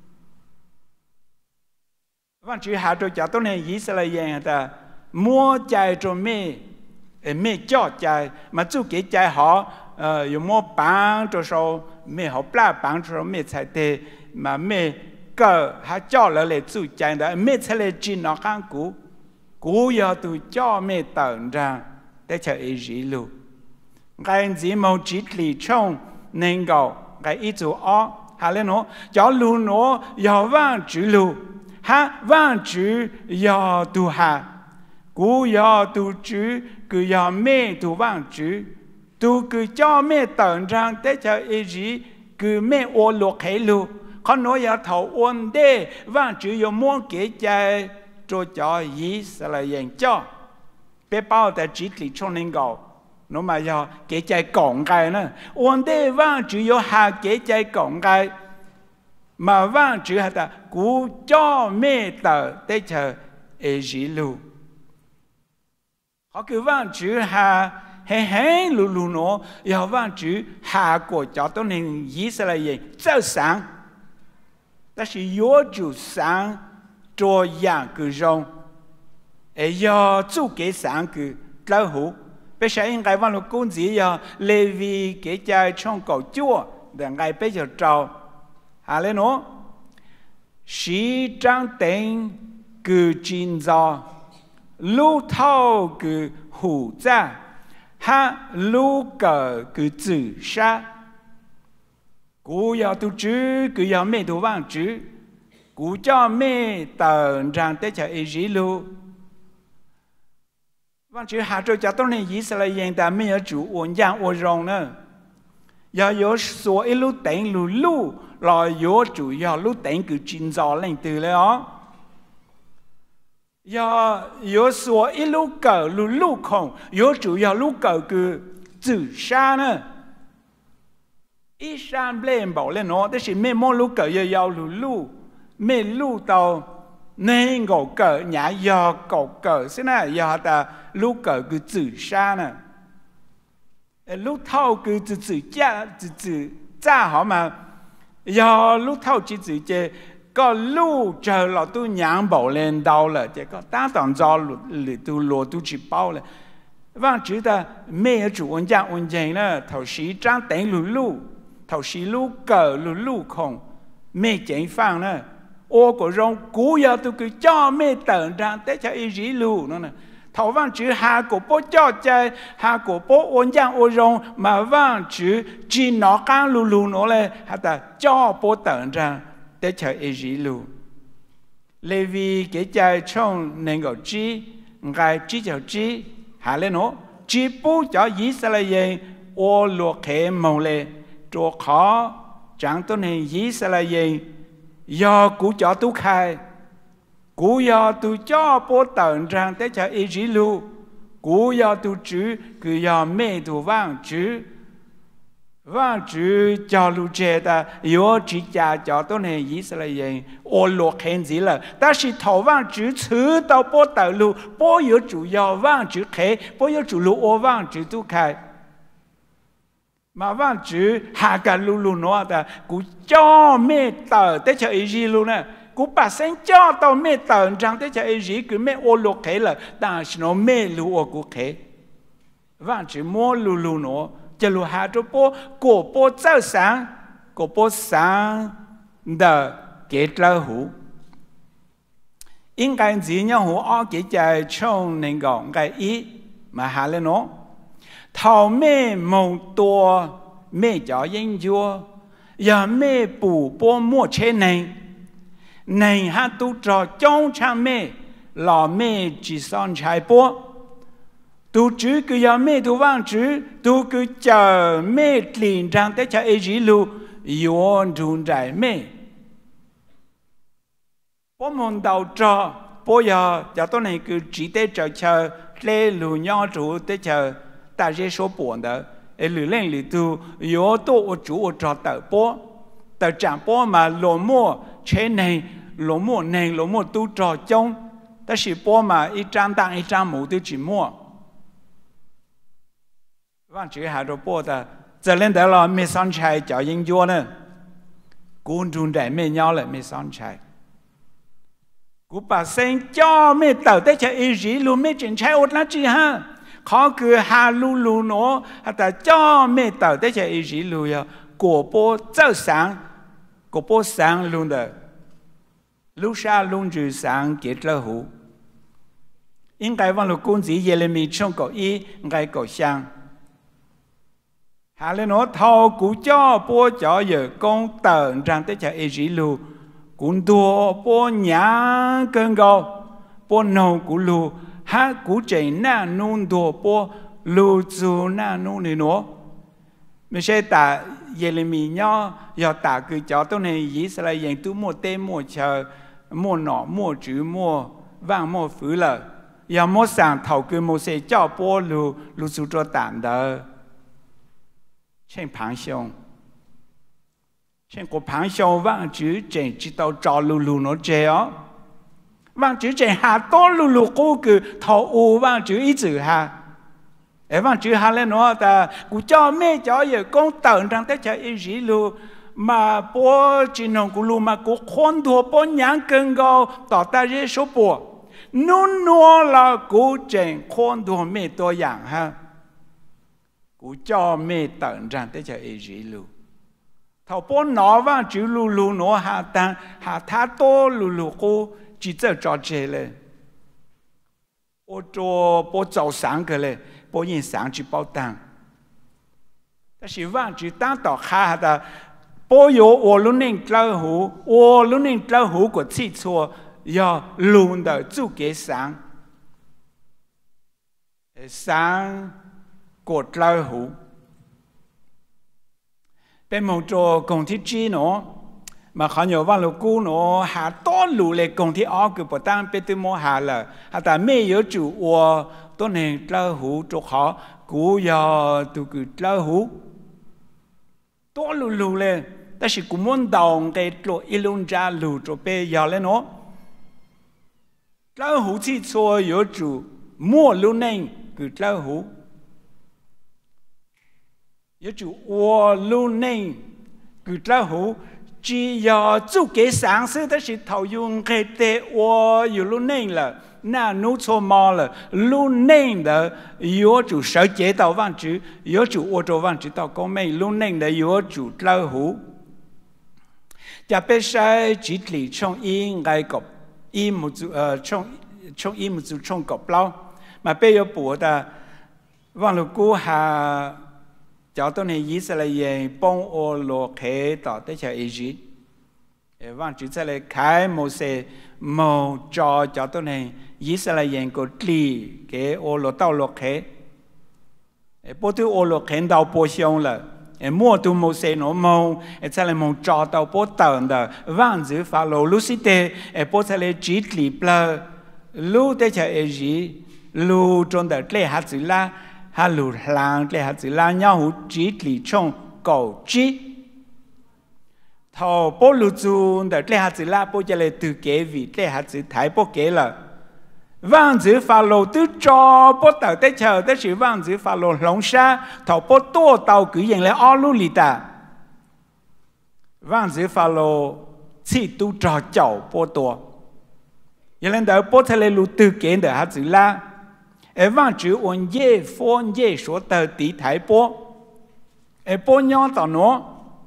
văn chữ hạ cho tôi này ý sẽ là gì ta mua trái cho mẹ mẹ cho trái mà chú cái trái họ dùng mua bán cho sau mẹ họ bán bán cho mẹ才对mà mẹ cỡ họ cho lại lại chú trái đó mẹ才来进nó khang cũ cũ要tu cho mẹ tận ra để cho ý gì luôn cái gì mà chỉ lý trong nên go cái ý chú ó hà lên nó cho luôn nó要văn chữ luôn ha văn chữ要tu ha cú要tu chữ cứ要mẹ tu văn chữ tu cứ cho mẹ tận rằng để cho ý gì cứ mẹ ô lục hay lu con nói要thầu ôn đê văn chữ要muốn cái trái cho cho ý sẽ là yên cho bé bao tại chỉ lý trong nên go nó mà要cái trái cổng cái nữa ôn đê văn chữ要hạ cái trái cổng cái mà văn chữ là ta cú cho mẹ tờ để chờ ấy gì lu họ cứ văn chữ hà hé hé lu lu nó yêu văn chữ hà của cho tôi nên ý sẽ là gì rất sáng但是有主sáng cho dạng cứ rong ấy do chú cái sáng cứ lâu hú bây giờ anh cái văn lúc cũng gì do lê vi cái trái trong cầu chua để ngay bây giờ trâu hà lên nó sĩ trang tính cứ chín gió lưu thao cứ hủ ra ha lưu cờ cứ tự sát cú要tu chữ cứ要mẹ tu văn chữ cú cho mẹ tận rằng để cho ý gì lưu văn chữ hạ cho cho tôi này ý sẽ là hiện tại mẹ ở chủ ổn dạng ổn rong nữa要有所一路等路路来有主要路等个今早领对了哦，要有所一路搞路路空，有主要路搞个自杀呢。一山不保了喏，但是没么路搞要要路路，没路到那个搞伢要搞搞，现在要的路搞个自杀呢。lúc thâu cứ tự tự cha tự tự cha họ mà do lúc thâu chỉ tự chế có lúc chờ là tôi nhang bảo lên đau là chỉ có ta toàn do lì tôi lùa tôi chỉ bao là vang chữ ta mẹ chủ ôn gia ôn dành là thầu sĩ trang đánh lù lù thầu xí lũ cờ lũ lũ không mê chén phang nữa ô của rong cú giờ tôi cứ cho mê tận rằng tế cho ý dĩ lũ nữa nè thầu vang chữ hà của bố cho chơi hà của bố ôn giang ô rong mà vang chữ chỉ nó càng lũ lũ nó lên hà ta cho bố tận rằng tế cho ý dĩ lũ Lê Vi cái chơi trong nên gọi chi ngài chi cho chi hà lên nó chi bố cho ý sẽ là gì ô luộc hệ mong lệ cho khó chẳng tôi nên ý sẽ là gì do cú cho tú khai cú do tu cho bố tận rằng tế cho ý chí lưu cú do tu chữ cứ do mê tu vang chữ vang chữ cho lưu chế ta yếu chỉ trả cho tôi nên ý sẽ là gì ô luộc hệ gì là ta chỉ thầu vang chữ chữ tao bố tận lưu bố yếu chủ do vang chữ khế bố yếu chủ lưu ô vang chữ tu khai mà vang chữ hạ cả lù lù nó ta cú cho mê tờ tế cho ý gì luôn nè cú bà sen cho tao mê tờ rằng tế cho ý gì cứ mê ô lục khế là ta nó mê lù ô cú khế vang chữ mua lù lù nó cho lù hạ cho bố cổ bố giáo sáng cổ bố sáng đờ kế trơ hủ in cái gì nhau hủ ở cái chạy trong nên gọn cái ý mà hạ lên nó thầu mê mong tua mê cho yên vua giờ mê bù bố mua chế này này ha tu trò trong trang mê lò mê chỉ son trái bố tu chữ cứ giờ mê tu vang chữ tu cứ chờ mê liền trang tế cho ấy dĩ lưu yếu rung rải mê bố mong đầu trò bố giờ cho tôi này cứ chỉ tế chờ chờ lê lưu nhỏ chủ tế chờ ta dễ số buồn đó, ở lưỡi lên lưỡi tu, yếu tố ở chủ ở trò tờ bố, tờ chẳng bố mà lỗ mua chế này, lỗ mua này lỗ mua tu trò chung, ta chỉ bố mà ít trang tăng ít trang mũ tu chỉ mua, vang chữ hà đồ bố ta, giờ lên đó là mấy sáng trái cho yên vô nữa, cuốn trùng đại mấy nhau là mấy sáng trái, cú bà sen cho mấy tờ tới cho ý gì luôn mấy chuyện trái ốt lá chi ha. khó cứ hà lù lù nó hà ta cho mẹ tàu tới cho ý gì lù ya cổ bố giáo sáng cổ bố sáng luôn đó lúc xa luôn chữ sáng kết lơ hủ应该忘了公子耶利米trong câu ý ngay câu sang hà lên nó thâu cú cho bố cho giờ con tận rằng tới cho ý gì lù cũng đua bố nhá cơn gầu bố nâu cú lù ha cú chạy na nôn đua bố lù dù na nôn này nó mình sẽ ta耶利米nhau giờ ta cứ cho tôi này ý sẽ là dạng tu mua tên mua chờ mua nọ mua chữ mua vàng mua phứ lợi giờ mua sang thầu cứ mua sẽ cho bố lù lù dù cho tạm đó trên phán xong trên cổ phán xong vàng chữ trên chỉ tao cho lù lù nó chế ó vàng chữ trên hạ to lù lù cô cứ thầu u vàng chữ ý chữ ha ấy vàng chữ ha lên nó ta cũng cho mẹ cho giờ con tận rằng tới cho ý gì lù mà bố chỉ nông của lù mà cũng khoan thua bố nhang cân gao tỏ ta dễ số bùa nôn nô là cú trên khoan thua mẹ tôi dạng ha cú cho mẹ tận rằng tới cho ý gì lù thầu bố nó vàng chữ lù lù nó hạ tăng hạ thá tô lù lù cô chỉ giờ cho chế lên ô cho bố giàu sáng cái lên bố nhìn sáng chỉ bao tăng ta chỉ vàng chỉ tăng tỏ khá ta bố yếu ô lúc nên trao hú ô lúc nên trao hú của chị chua do luôn đời chú kế sáng sáng của trao hú bên một chỗ công ty chi nó mà họ nhớ vào lúc cũ nó hạ to lù lệ công ty ở cái bộ tăng bên tôi mua hạ là hạ ta mấy yếu chủ ô tôi nên trao hú cho họ cú giờ tôi cứ trao hú to lù lù lên ta chỉ cũng muốn đồng cái chỗ ilun ra lù cho bé giờ lên nó trao hú chỉ cho yếu chủ mua lù nên cứ trao hú yếu chủ ô lù nên cứ trao hú chỉ giờ chú cái sáng sớm ta chỉ thầu dùng cái tệ ô yếu lù nên là 那努错毛了，路内的有主手接到万主，有主我做万主到高妹，路内的有主老虎。จะเป็นใช้จิต理ช่องอิงไงกับอิมุจุเอ่อช่องช่องอิมุจุช่องกับเรามาเป็นยปัวแต่วันลูกกูหาเจ้าตัวนี้ยิสราเอลป้องโอโลเคต่อได้จากอียิปต์วันจุดจะเลยขายโมเสสโมจอเจ้าตัวนี้ยิสราเอลก็ตีเกโอโลเต้าโลเคพอที่โอโลเคดาวโพชงเลยmua tu mua xe nó mua, cho nên mua cho tàu bố tận đó, vang dữ phá lô lúc xí tê, bố cho nên chỉ lì bờ, lúc tê cho ấy gì, lúc trong đó lê hạt dữ la, hà lúc làng lê hạt dữ la nhau hữu chỉ lì trong cầu chỉ, thầu bố lúc trong đó lê hạt dữ la bố cho nên từ kế vị lê hạt dữ thái bố kế là vang dữ phá lô từ cho bố tàu tới chờ tới sự vang dữ phá lô lông xa thầu bố tô tàu cứ dành lại ó lưu lì ta vang dữ phá lô chỉ tu trò chậu bố tô vậy nên đó bố thay lù từ kiến để hát dữ la ở vang dữ ôn dê phôn dê số tờ tí thái bố ở bố nhỏ tàu nó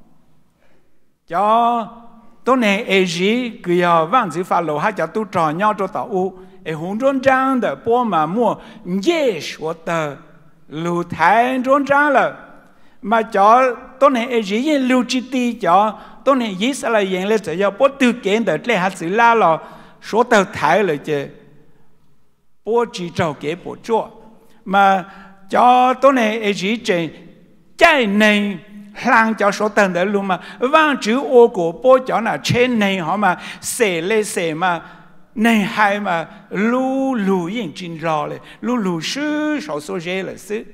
cho tôi này ấy gì cứ giờ vang dữ phá lô hát cho tu trò nhỏ cho tàu u ở hùng trốn trang的波马莫耶说的路台trốn trang là mà cho tôi này ở dưới lưu chi ti cho tôi này ý sẽ là hiện lên sẽ cho bố tư kiến的lấy hạt sự la là số tờ thái là chứ bố chỉ trâu kế bố chua mà cho tôi này ở dưới trên trái này lang cho số tờ đó luôn mà vang chữ ô của bố cho là trên này họ mà xẻ lên xẻ mà này hai mà lu lu yên chín rõเลยlu lu sư số số dễ là sư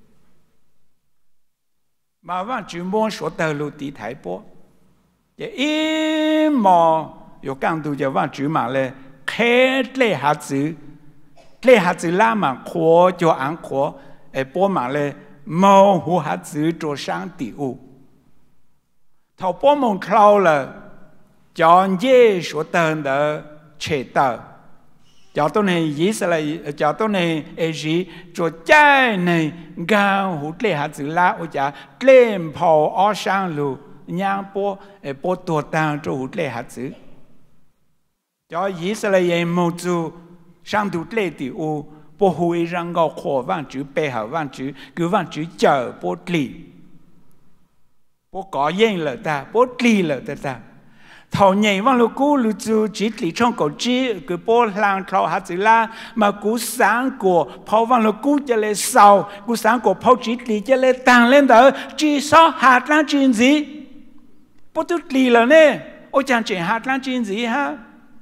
mà vẫn chỉ muốn số tờ lu tí thái bố vậy im mà有更多就vẫn chỉ mà là khé lệ hạt chữ lệ hạt chữ la mà khó cho ăn khó ở bố mà là màu hồ hạt chữ cho sáng tỷ u thầu bố mong khâu là chọn dễ số tờ đó chế tạo cho tôi này ý sẽ là cho tôi này ấy gì cho trái này gạo hút lệ hạt dữ lá ở chả lên phò ở sang lù nhang po po tua tang cho hút lệ hạt dữ cho ý sẽ là vậy một chú sang hút lệ thì u po hui răng gạo khổ vang chữ bê hảo vang chữ cứ vang chữ chờ po lì po có yên là ta po lì là ta ta thầu nhảy vang lúc cú lúc chú chỉ lì trong cổ chỉ cứ bố lang thầu hạt dữ la mà cú sáng của phao vang lúc cú cho lên sau cú sáng của phao chỉ lì cho lên tăng lên đó chỉ sao hạt lang chuyện gì bố tôi lì là nè ôi chẳng chỉ hạt lang chuyện gì ha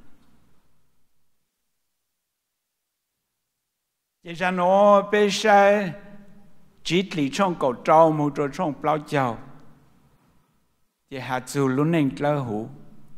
chỉ ra nó bây giờ chỉ lì trong cổ trâu một trâu trong bao châu chỉ hạt dù luôn nên lâu hú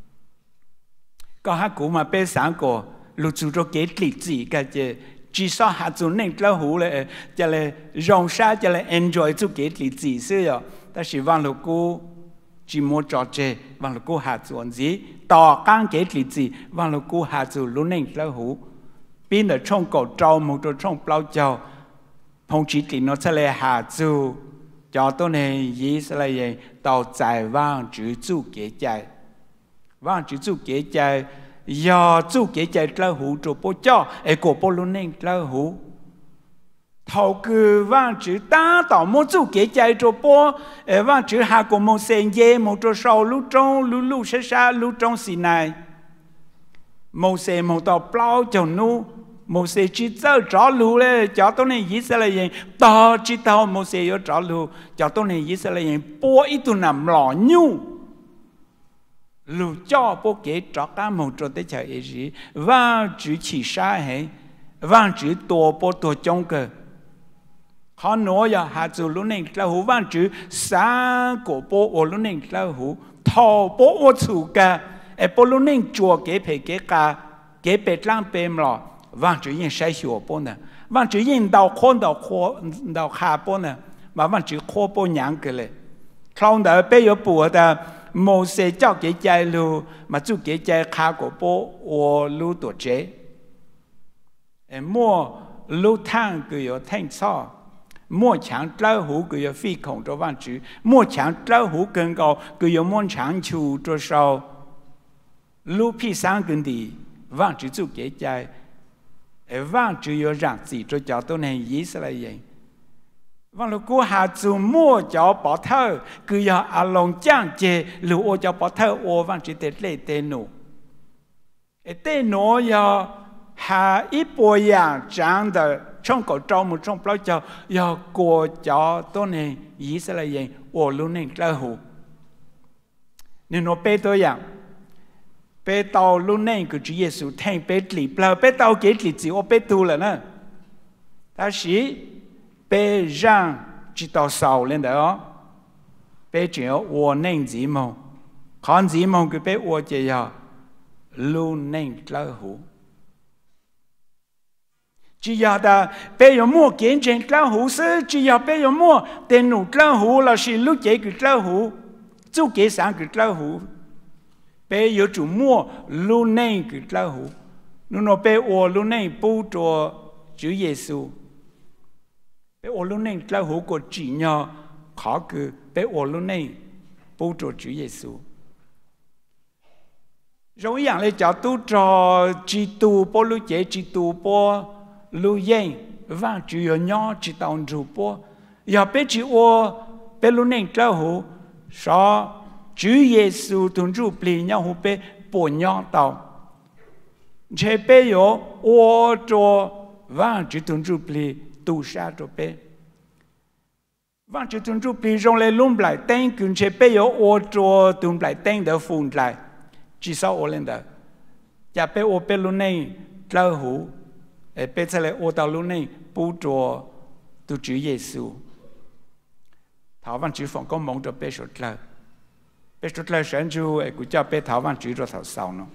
có hát cũ mà bé sáng của lúc chú cho kế lý gì cả chứ chỉ sao hạt chú nên lâu hú là cho là rong xa cho là enjoy chú kế lý gì xưa rồi ta chỉ vang lúc cũ chỉ muốn trò chơi vang lúc cũ hạt chú ăn gì tỏ căng kế lý gì vang lúc cũ hạt chú luôn nên lâu hú bên ở trong cổ trâu một chỗ trong bao châu phong chỉ lý nó sẽ là hạt chú cho tôi này ý sẽ là gì tàu giải vang chữ chú kế chạy vang chữ chú kế chạy do chú kế chạy lâu hú cho bố cho ấy của bố luôn nên lâu hú thầu cứ vang chữ ta tàu một chú kế chạy cho bố ấy vang chữ hạ của một sen dê một chỗ sầu lúc trong lúc lúc xa xa lúc trong xì này một sen một tàu bao cho nu một xe chỉ cho trả lù嘞，叫到你以色列人到知道một xe要trả lù，叫到你以色列人播一段南老牛，lù cho播给找干某做的叫一时，万只起杀嘿，万只多播多种个，好挪呀，下就路能老虎万只三个播我路能老虎，头播我出个，哎播路能做给陪给个，给别让别么。vang chữ yên sai sửa bố nè vang chữ yên đào khôn đào khô đào khá bố nè mà vang chữ khô bố nhang cái lệ không đợi bây giờ bùa ta mô xe cho cái chạy lưu mà chú cái chạy khá của bố ô lưu tổ chế mua lưu thang cứ có thanh so mua chẳng trâu hú cứ có phi khổng cho văn chữ mua chẳng trâu hú cần cầu cứ có muốn chẳng chủ cho sau lưu phi sáng cần đi văn chữ chủ kế chạy văn chữ có rằng gì cho cháu tôi này ý sẽ là gì văn lúc cô hà chủ mua cháu bỏ thơ cứ có à lòng chẳng chê lưu ô cháu bỏ thơ ô văn chữ tết lệ tên nụ tên nụ có hà ít bồi dạng chẳng được trong cổ trâu một trong bao giờ giờ của cháu tôi này ý sẽ là gì ô luôn nên trâu hủ nên nó bé tôi dạng bé tàu luôn nên cứ chỉ Giêsu thành bé lì bao bé tàu cái lì chỉ ô bé tu là nè ta sĩ bé rằng chỉ tàu sầu lên đó bé chỉ có ô nên gì mà còn gì mà cứ bé ô chỉ là luôn nên trâu hủ chỉ要的别有么见证老虎是，只要别有么电脑老虎老是录这个老虎，做给三个老虎，别有做么录那个老虎，侬那别我录那不着主耶稣，别我录那老虎个只要考个，别我录那不着主耶稣。rồiอย่างเลยจะตู้จอจีตูปอลุเจจีตูปอlu yên và chỉ có nhỏ chỉ tao chụp po, giờ bé chỉ ô bé lu nên trâu hú, sao Chúa Giêsu tuân chụp liền nhau hú bé bỏ nhỏ tao, chế bé yo ô cho và chỉ tuân chụp liền tu sa cho bé, và chỉ tuân chụp liền trong lấy lùm lại tên cứ chế bé yo ô cho tuân lại tên để phun lại, chỉ sao ô lên đó, giờ bé ô bé lu nên trâu hú bé sẽ lại ô tàu luôn này bù trò tu Chúa Giêsu thảo văn chữ phòng có mong cho bé sốt lời bé sốt lời sáng chú ấy cũng cho bé thảo văn chữ rồi thảo sau nó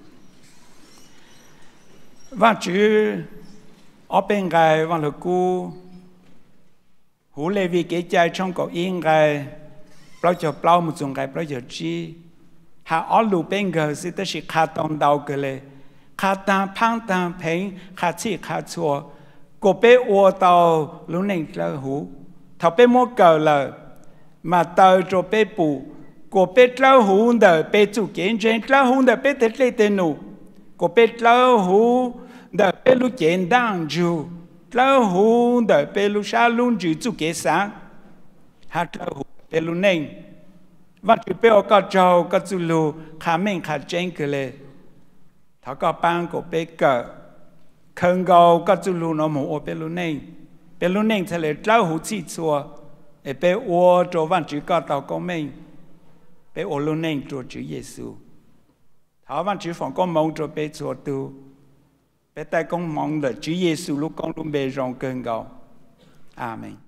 văn chữ ở bên gai văn lực cú hú lê vi kế trai trong cổ yên gai bao giờ bao một dùng gai bao giờ chi hạ ở lù bên gai sẽ tới sự khát tông đau cái lệ khát tam phang tam phèn khát chi khát chua cô bé ô tàu lúc này là hú thảo bé mua cờ là mà tàu cho bé bù cô bé lao hú đờ bé chủ kiến trên lao hú đờ bé tết lê tên nụ cô bé lao hú đờ bé lúc kiến đang chủ lao hú đờ bé lúc xa luôn chủ chủ kế sáng hát lao hú bé lúc này và chủ bé ở cả trâu cả chủ lù khá mình khá chén cơ lệ thảo có ban của bé cờ khẩn cầu các chú lu nó mua bé lu neng bé lu neng thế là trâu hú chi chua để bé ô cho văn chữ có tàu có mình bé ô lu neng cho chữ Giêsu thảo văn chữ phòng có mong cho bé chua tu bé tay con mong là chữ Giêsu lúc con luôn bé rong khẩn cầu Amen.